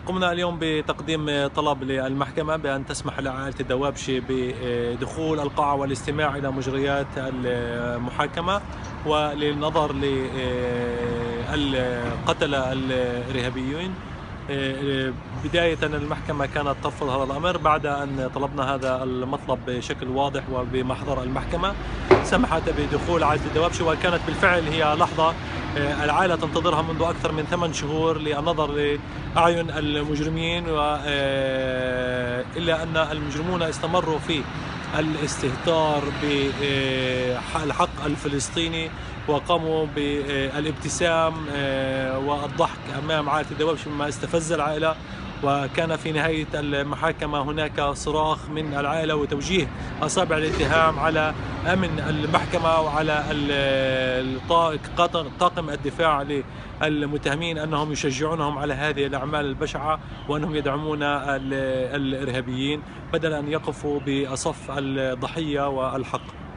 قمنا اليوم بتقديم طلب للمحكمة بأن تسمح لعائلة الدوابشة بدخول القاعة والاستماع إلى مجريات المحاكمة وللنظر للقتلة الإرهابيين. بداية المحكمة كانت ترفض هذا الأمر. بعد أن طلبنا هذا المطلب بشكل واضح وبمحضر المحكمة سمحت بدخول عائلة الدوابشة، وكانت بالفعل هي لحظة العائلة تنتظرها منذ أكثر من 8 شهور للنظر لأعين المجرمين، إلا أن المجرمون استمروا في الاستهتار بالحق الفلسطيني وقاموا بالابتسام والضحك أمام عائلة الدوابشة مما استفز العائلة. وكان في نهاية المحاكمة هناك صراخ من العائلة وتوجيه أصابع الاتهام على أمن المحكمة وعلى طاقم الدفاع للمتهمين أنهم يشجعونهم على هذه الأعمال البشعة وأنهم يدعمون الإرهابيين بدل أن يقفوا بصف الضحية والحق.